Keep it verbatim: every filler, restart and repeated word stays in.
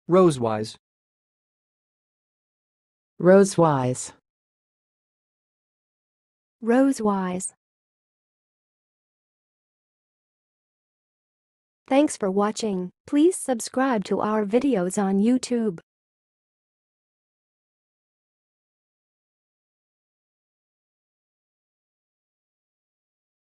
rosewise, rosewise, rosewise. Thanks for watching. Please subscribe to our videos on YouTube.